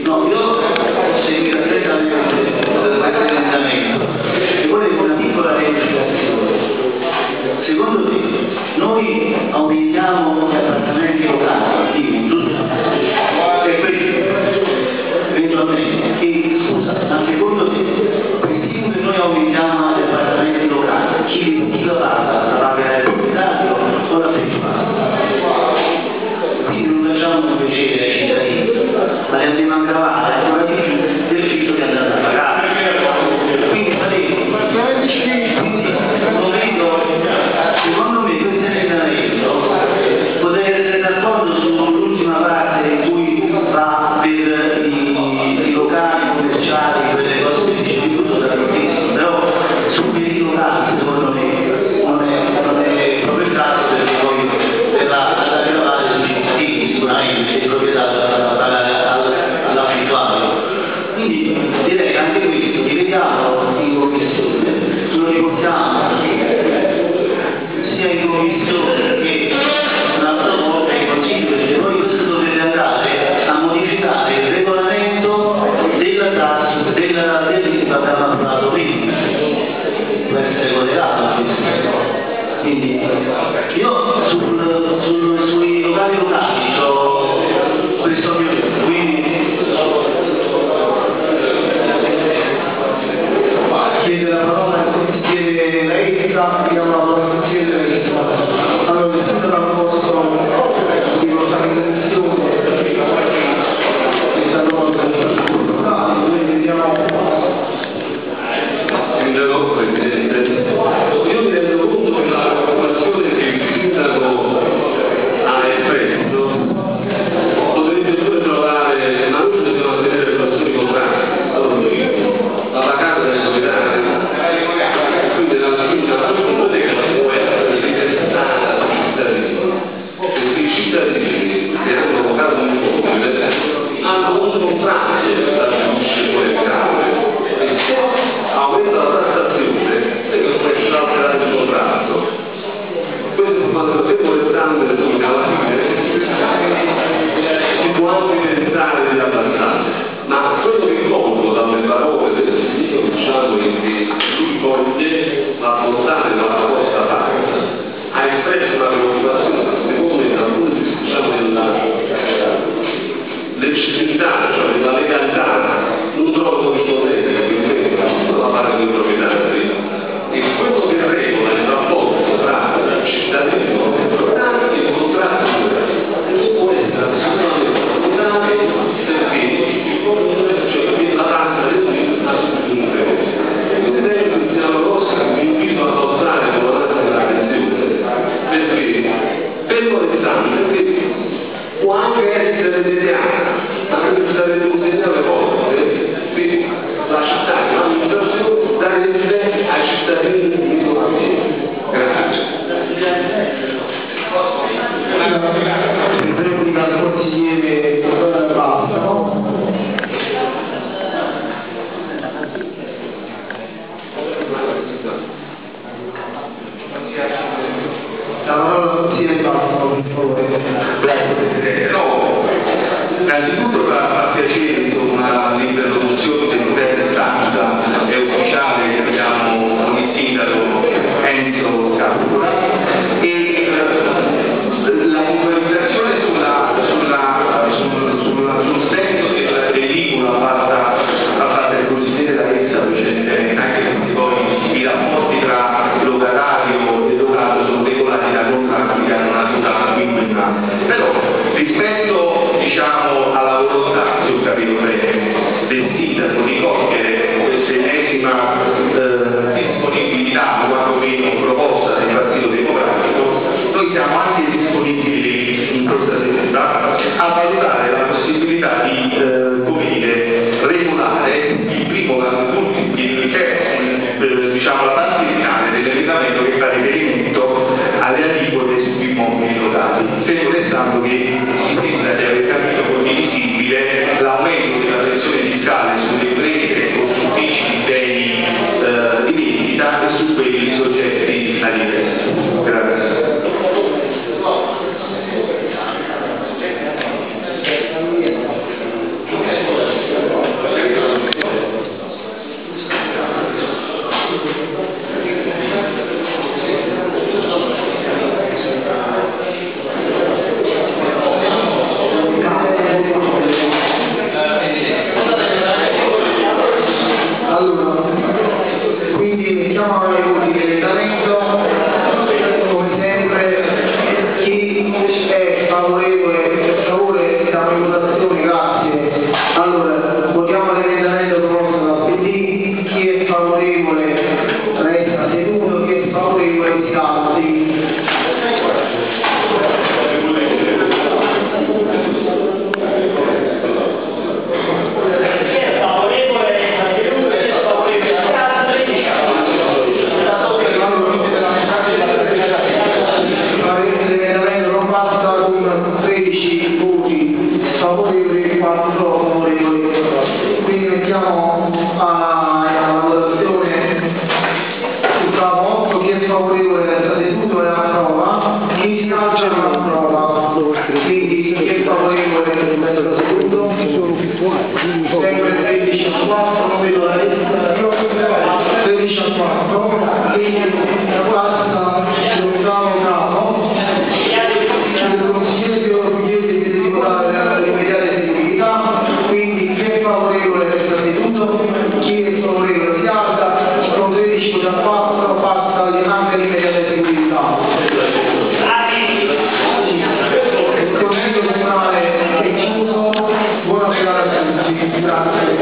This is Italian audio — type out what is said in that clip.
No, io ho seguito attentamente questo emendamento e volevo una piccola rectificazione. Secondo te, noi aumentiamo gli appartamenti locali, giusto? E questo, eventualmente, e scusa, ma secondo te, se noi aumentiamo gli appartamenti locali, chi lo paga? La paga il proprietario o la privata? Quindi non facciamo un piacere ai cittadini, ma li andiamo a gravare ancora di più del fitto che andate a pagare. Quindi non vedo, secondo me questo emendamento potrei essere d'accordo sull'ultima parte in cui va per i locali commerciali, quelle cose che dice tutto d'accordissimo, però su quei locali secondo me non è proprio il caso, perché poi verrà ad aggravare sui cittadini sicuramente il proprietario da pagare all'affittuario. Quindi direi che anche questo rivediamo in commissione, lo riportiamo sia in commissione che un'altra volta in consiglio, perché poi questo dovrebbe andare a modificare il regolamento della TAS, dell'IVA che abbiamo approvato prima, può essere collegato. Quindi io sui locali locali ho questo mio tempo, quindi chiede la parola al consigliere Reizza, diamo la parola al consigliere Reizza. Allora, essendo la proposta di organizzazione questa cosa, noi vediamo. Presidente, io mi rendo conto che la preoccupazione che il sindaco ha espresso potrebbe pure trovare, ma noi dobbiamo tenere relazioni contrarie. Allora, la casa è solidale, quindi la biblioteca può essere riservata ai cittadini, perché i cittadini che hanno votato un immobile hanno un contratto che stabilisce quelle case. Aumenta la tassazione e non può essere alterato il contratto. Questo quando stiamo restando alla fine si può anche pensare di abbassare, ma quello che conto dalle parole del signor diciamo che lui coglie la bontà della proposta fatta, ha espresso una preoccupazione secondo me dal punto di vista dell'eccessività, cioè della legalità, non trovo rispondente la parte dei proprietari, e quello che regola il rapporto tra il cittadino e il proprietario è il contratto non può essere assolutamente perché la tassa del diritto ha subito quindi siamo nostri che vi invito ad adottare con la nostra attenzione, perché fermo restando che può anche essere deviata, ma non sarebbe un segnale forte, quindi la città è un'amministrazione da residenti ai cittadini di Grazie. Replica al consigliere Basta, no? La parola al consigliere Basta, per favore. Grazie Presidente. No, innanzitutto fa piacere una l'interlocuzione che non è stata è ufficiale che abbiamo con il sindaco Enzo Capua e la puntualizzazione sul senso dell'elicola fatta del consigliere D'Arezza precedente, anche perché poi i rapporti tra locatario e locato sono regolati da contratti che hanno una natura minima, però rispetto diciamo alla volontà, se ho capito bene, del sindaco di cogliere questa ennesima disponibilità, quantomeno proposta del Partito Democratico, noi siamo anche disponibili in questa seduta a valutare la possibilità di regolare il primo diciamo la parte finale dell'emendamento che fa riferimento alle aliquote sugli immobili locali, fermo restando che si sembra di aver capito condivisibile l'aumento della pressione fiscale sulle imprese o su uffici di beni di vendita e su quelli soggetti all'ingresso. Grazie. 4 favorevoli. Quindi mettiamo a votazione sul capo 8 chi è favorevole del statuto e la prova, chi si alza la prova. Quindi chi è favorevole del statuto? Sempre 13 a 4, non vedo la lista. 13 a 4, quindi passa l'ottavo capo. Il Consiglio chiede di regolare l'immediata eseguibilità, quindi chi è favorevole del statuto, chi è favorevole si alza, con 13 a 4 passa anche l'immediata eseguibilità. Il Consiglio comunale è chiuso, buona serata a tutti, grazie.